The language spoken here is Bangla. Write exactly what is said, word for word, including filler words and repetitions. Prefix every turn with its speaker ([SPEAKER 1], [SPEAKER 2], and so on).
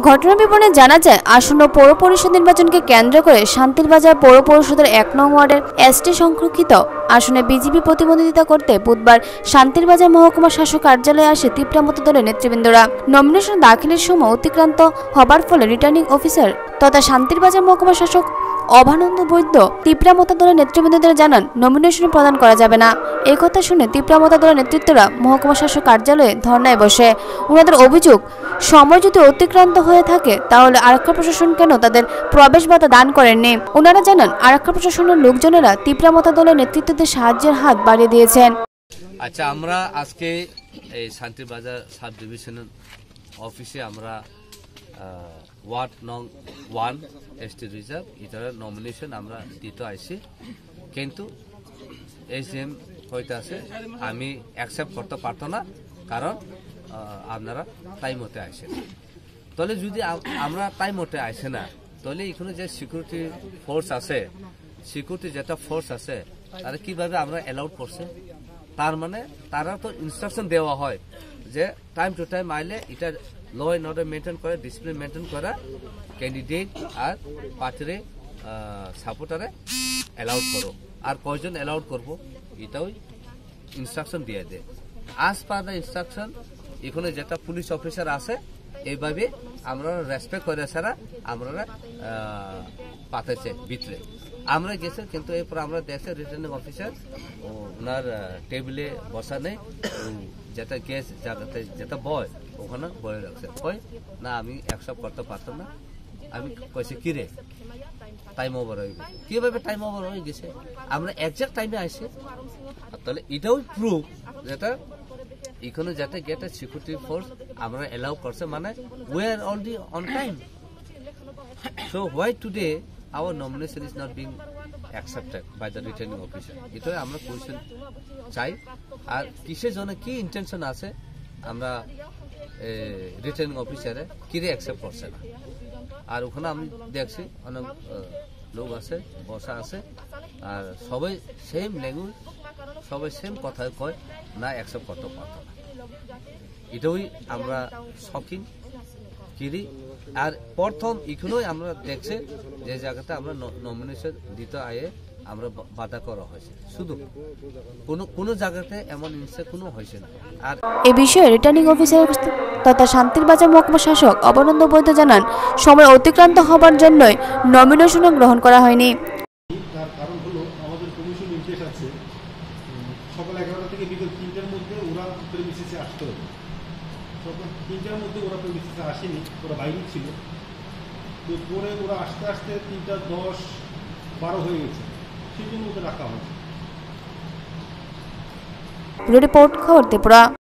[SPEAKER 1] ঘটনার বিবরণে জানা যায়, আসন্ন পৌর পরিষদ নির্বাচনকে কেন্দ্র করে শান্তিরবাজার পৌর পরিষদের এক নং ওয়ার্ডের এসটি সংরক্ষিত আসনে বিজেপি প্রতিদ্বন্দ্বিতা করতে বুধবার শান্তিরবাজার মহকুমা শাসক কার্যালয়ে আসে তীব্রামত দলের নেতৃবৃন্দরা। নমিনেশন দাখিলের সময় অতিক্রান্ত হবার ফলে রিটার্নিং অফিসার তথা শান্তিরবাজার মহকুমা শাসক অভানন্দ বৈদ্য তীব্রামতা দলের নেতৃবৃন্দদের জানান নমিনেশন প্রদান করা যাবে না। এই কথা শুনে তীব্রামতা দলের নেতৃত্বরা মহকুমা শাসক কার্যালয়ে ধর্নায় বসে। ওনাদের অভিযোগ, সময় যদি অতিক্রান্ত হয়ে থাকে তাহলে আরক্ষা প্রশাসন কেন তাদের প্রবেশ বাধা দান করেননি। ওনারা জানান আরক্ষা প্রশাসনের লোকজনেরা তীব্রামতা দলের নেতৃত্বদের সাহায্যের হাত বাড়িয়ে দিয়েছেন।
[SPEAKER 2] আচ্ছা, আমরা আজকে এই শান্তিরবাজার সাব ডিভিশনাল অফিসে আমরা ওয়ার্ড নং ওয়ান এসটি রিজার্ভ এটার নমিনেশন আমরা দিতে আইসি, কিন্তু এস এম হইতে আছে আমি অ্যাকসেপ্ট করতে পারতো না, কারণ আপনারা টাইম মতে আসে না। তাহলে যদি আমরা টাইম মতে আসে না, তাহলে এখানে যে সিকিউরিটি ফোর্স আছে, সিকিউরিটি যেটা ফোর্স আছে তারা কিভাবে আমরা অ্যালাউড করছে? তার মানে তারা তো ইনস্ট্রাকশন দেওয়া হয় যে টাইম টু টাইম আইলে এটা ল অ্যান্ড অর্ডার মেনটেন করে, ডিসিপ্লিন মেনটেন করা, ক্যান্ডিডেট আর পার্টিরে সাপোর্টারে অ্যালাউড করো, আর কয়জন অ্যালাউড করবো এটাও ইনস্ট্রাকশন দিয়ে দেয়। আজ পার দ্য ইনস্ট্রাকশন এখানে যেটা পুলিশ অফিসার আছে এইভাবে আমরা রেসপেক্ট করে ছাড়া আমরা পাঠাইছে ভিতরে আমরা গেছে, কিন্তু এরপর আমরা দেখছি রিটার্নিং অফিসার ওনার টেবিলে বসা নেই, যেটা গ্যাস জায়গাতে যেটা বয় ওখানে বয়ে রাখছে। কয় না আমি অ্যাকসেপ্ট করতে পারতাম না। আমি কইছে কি রে টাইম ওভার হয়ে গেছে। কিভাবে টাইম ওভার হয়ে গেছে? আমরা একজাক্ট টাইমে আসি। তাহলে এটাও প্রুফ যেটা এখানে যাতে গেটে সিকিউরিটি ফোর্স আমরা এলাউ করছে, মানে we are already on time. So why today our nomination is not being accepted by the returning officer? এটাই আমরা কোয়েশ্চেন চাই। আর কিসের জন্য কি ইন্টেনশন আছে আমরা রিটার্নিং অফিসারে কিরে অ্যাকসেপ্ট করছে না। আর ওখানে আমি দেখছি অনেক লোক আছে, বসা আছে, আর সবাই সেম ল্যাঙ্গুয়েজ, সবাই সেম কথায় কয় না অ্যাকসেপ্ট করতে পারতো না। এটাই আমরা শকিং কিরি। আর প্রথম এখানেই আমরা দেখছি যে জায়গাতে আমরা নমিনেশন দিতে আয়ে আমরা বাধা করা হয়েছে, শুধু কোনো কোনো জায়গাতে এমন ইনসে কোনো হয়েছে না। আর
[SPEAKER 1] এই বিষয়ে রিটার্নিং অফিসার তথা শান্তিরবাজার মহকুমা শাসক অবনন্দ বৈদ্য জানান সময় অতিক্রান্ত হবার জন্যই নমিনেশন গ্রহণ করা হয়নি।
[SPEAKER 3] তার কারণ হলো আমাদের কমিশন নির্দেশ আছে সকাল এগারোটা থেকে বিকেল তিনটার মধ্যে ওরা প্রেমিসিসে আসতে হবে। সকাল তিনটার মধ্যে ওরা প্রেমিসিসে আসেনি, ওরা বাইরে ছিল। তো পরে ওরা আসতে আসতে তিনটা দশ বারো হয়ে গেছে, সেই জন্য ওদের রাখা হয়েছে।
[SPEAKER 1] রিপোর্ট খবর ত্রিপুরা।